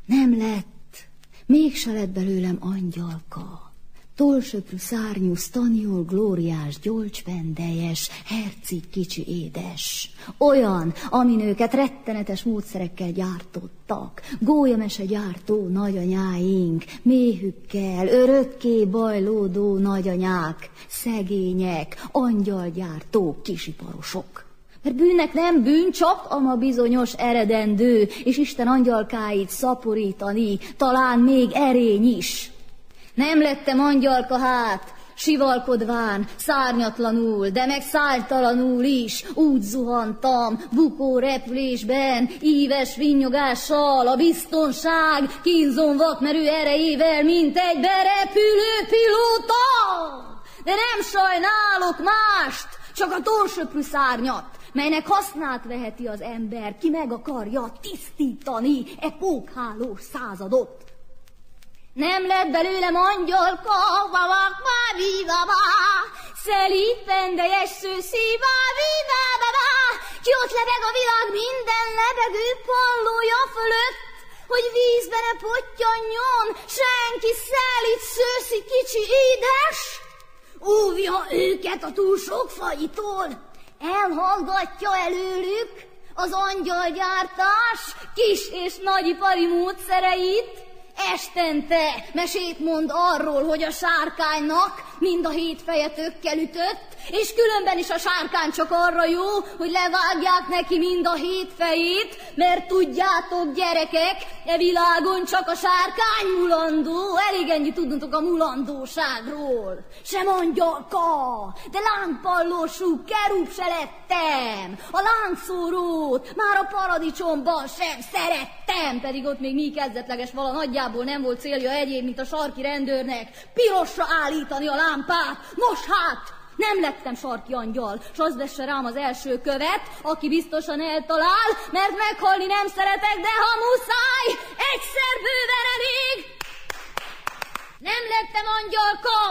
Nem lett, mégse lett belőlem angyalka. Tollsöprű szárnyú, sztaniol, glóriás, gyolcspendeljes, hercig kicsi édes. Olyan, amin őket rettenetes módszerekkel gyártottak. Gólyamese gyártó nagyanyáink, méhükkel, örökké bajlódó nagyanyák, szegények, angyalgyártó kisiparosok. Mert bűnnek nem bűn, csak ama bizonyos eredendő, és Isten angyalkáit szaporítani, talán még erény is. Nem lettem angyalka hát, sivalkodván, szárnyatlanul, de meg száltalanul is, úgy zuhantam, bukó repülésben, íves vinyogással, a biztonság kínzón vakmerő erejével, mint egy berepülő pilóta. De nem sajnálok mást, csak a tollsöprű szárnyat, melynek hasznát veheti az ember, ki meg akarja tisztítani e pókhálós századot. Nem lett belőlem angyalka, szelíd pendeljes szőszíva, ki ott lebeg a világ minden lebegő pallója fölött, hogy vízbe ne pottyanjon senki szelíd szőszi kicsi édes, óvja őket a túl sok fajitól, elhallgatja előlük az angyalgyártás kis és nagyipari módszereit. Estente mesét mond arról, hogy a sárkánynak mind a 7 feje tökkel ütött, és különben is a sárkány csak arra jó, hogy levágják neki mind a 7 fejét, mert tudjátok, gyerekek, e világon csak a sárkány mulandó, elég ennyi tudnotok a mulandóságról. Sem angyalka, de lángpallósú kerúb se lettem, a lángszórót már a paradicsomban sem szerettem, pedig ott még mi kezdetleges vala nagyjából nem volt célja egyéb, mint a sarki rendőrnek pirosra állítani a lámpát. Nos hát, nem lettem sarki angyal, s az vesse rám az első követ, aki biztosan eltalál, mert meghalni nem szeretek, de ha muszáj, egyszer bőven elég. Nem lettem angyalka,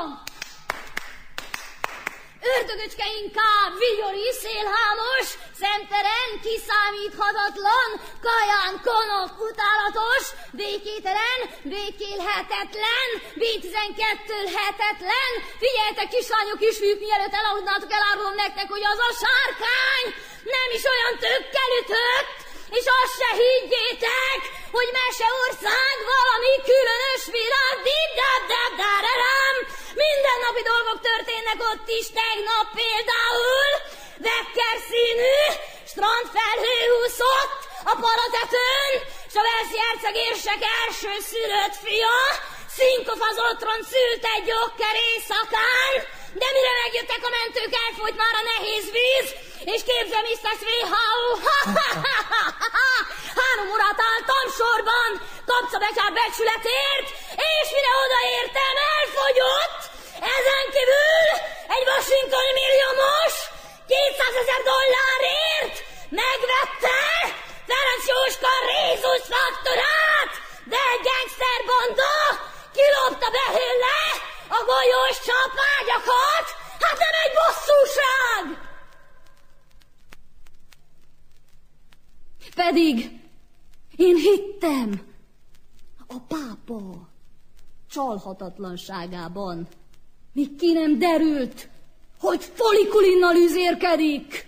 ördögöcske inkább, vigyori, szélhámos, szemtelen, kiszámíthatatlan, kaján konok, utálatos, békételen, békélhetetlen, B12-hetetlen. Figyeljetek, kislányok, kisfiúk, mielőtt elaludnátok, elárulom nektek, hogy az a sárkány nem is olyan tökkel ütött, és azt se higgyétek, hogy Meseország valami különös világ, mindennapi dolgok történnek ott is, tegnap például vekker színű strandfelhő úszott a Paratetőn, s a Velszi herceg érsek első szülött fia szinkofazotron szült egy jokker éjszakán, de mire megjöttek a mentők, elfolyt már a nehéz víz, és képzem is tesz WHO. 3 órát álltam sorban, kapcabetyár becsületért, és mire odaértem, elfogyott. Ezen kívül egy Washington milliómos $200,000 megvette Ferenc Jóska Rézus faktorát, de egy gangster banda kilopta belőle a golyós csapágyakat. Hát nem egy bosszúság! Pedig én hittem a pápa csalhatatlanságában, míg ki nem derült, hogy folikulinnal üzérkedik.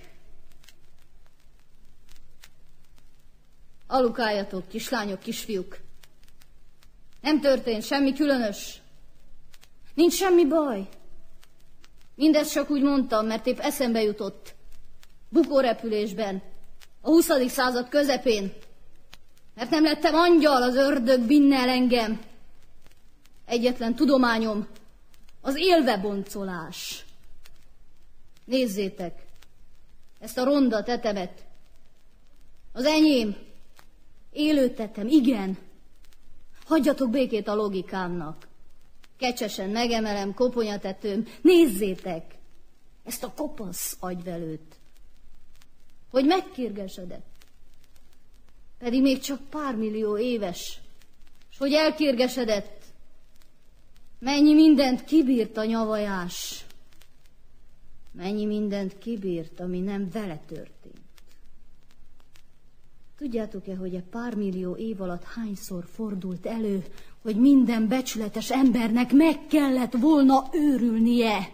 Alukáljatok, kislányok, kisfiúk. Nem történt semmi különös. Nincs semmi baj. Mindezt csak úgy mondtam, mert épp eszembe jutott. Bukórepülésben, a 20. század közepén. Mert nem lettem angyal, az ördög vinne el engem. Egyetlen tudományom az élveboncolás. Nézzétek, ezt a ronda tetemet. Az enyém. Élő tetem, igen. Hagyjatok békét a logikámnak. Kecsesen megemelem koponyatetőm. Nézzétek, ezt a kopasz agyvelőt. Hogy megkérgesedett. Pedig még csak pár millió éves. S hogy elkérgesedett. Mennyi mindent kibírt a nyavajás. Mennyi mindent kibírt, ami nem vele történt. Tudjátok-e, hogy e pár millió év alatt hányszor fordult elő, hogy minden becsületes embernek meg kellett volna őrülnie?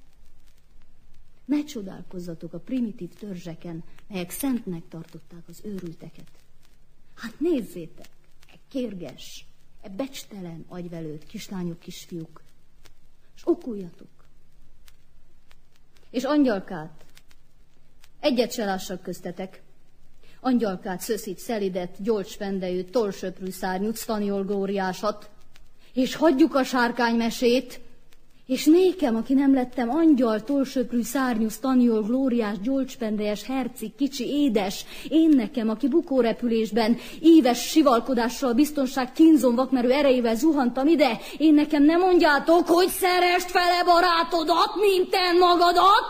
Ne csodálkozzatok a primitív törzseken, melyek szentnek tartották az őrülteket. Hát nézzétek, e kérges, e becstelen agyvelőt, kislányok, kisfiúk, és okuljatok. És angyalkát, egyet se lássak köztetek, angyalkát, szöszit, szelidet, gyolcspendejűt, tollsöprű szárnyút, sztaniolgóriásat, és hagyjuk a sárkánymesét, és nékem, aki nem lettem angyal, tollsöprű szárnyú, sztaniol, glóriás, gyolcspendejes, herceg, kicsi, édes, én nekem, aki bukórepülésben, íves sivalkodással, biztonság kínzon vakmerő erejével zuhantam ide, én nekem nem mondjátok, hogy szeresd fele barátodat, mint te magadat?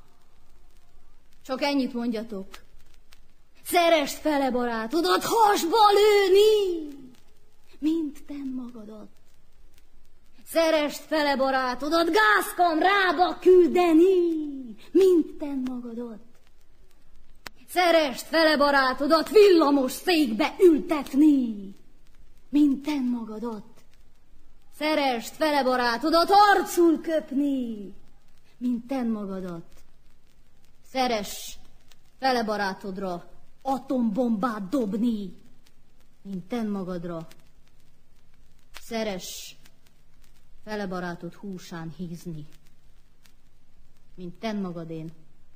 Csak ennyit mondjatok. Szeresd fele barátodat, hasba lőni, mint te magadat. Szeresd fele barátodat, gázkamrába küldeni, mint te magadat. Szeresd fele barátodat, villamos székbe ültetni, mint te magadat. Szeresd fele barátodat, arcul köpni, mint te magadat. Szeress fele barátodra atombombát dobni, mint te magadra. Szeress fele barátod húsán hízni, mint te magadén.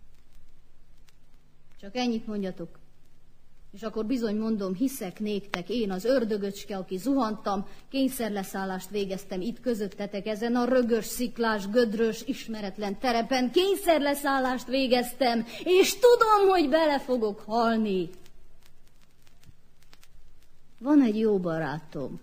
Csak ennyit mondjatok, és akkor bizony mondom, hiszek néktek, én az ördögöcske, aki zuhantam, kényszerleszállást végeztem itt közöttetek ezen a rögös, sziklás, gödrös, ismeretlen terepen, kényszerleszállást végeztem, és tudom, hogy bele fogok halni. Van egy jó barátom,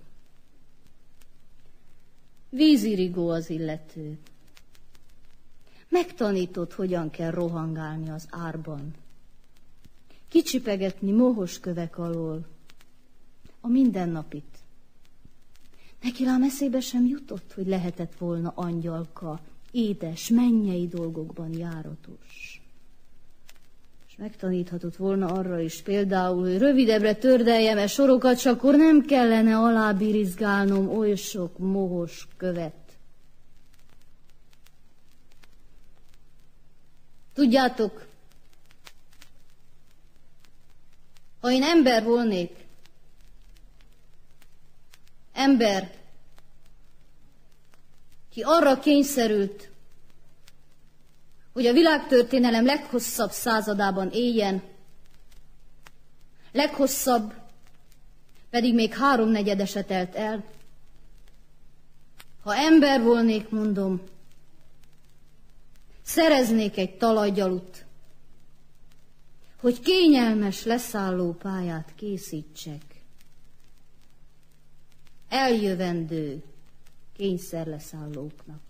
vízirigó az illető. Megtanított, hogyan kell rohangálni az árban. Kicsipegetni mohos kövek alól a mindennapit. Neki lám eszébe sem jutott, hogy lehetett volna angyalka, édes, mennyei dolgokban járatos. És megtaníthatott volna arra is például, hogy rövidebbre tördeljem-e sorokat, s akkor nem kellene alábirizgálnom oly sok mohos követ. Tudjátok, ha én ember volnék, ember, ki arra kényszerült, hogy a világtörténelem leghosszabb századában éljen, leghosszabb pedig még 3/4 se telt el. Ha ember volnék, mondom, szereznék egy talajgyalut, hogy kényelmes leszálló pályát készítsek. Eljövendő kényszerleszállóknak.